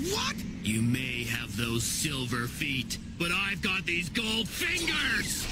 What? You may have those silver feet, but I've got these gold fingers!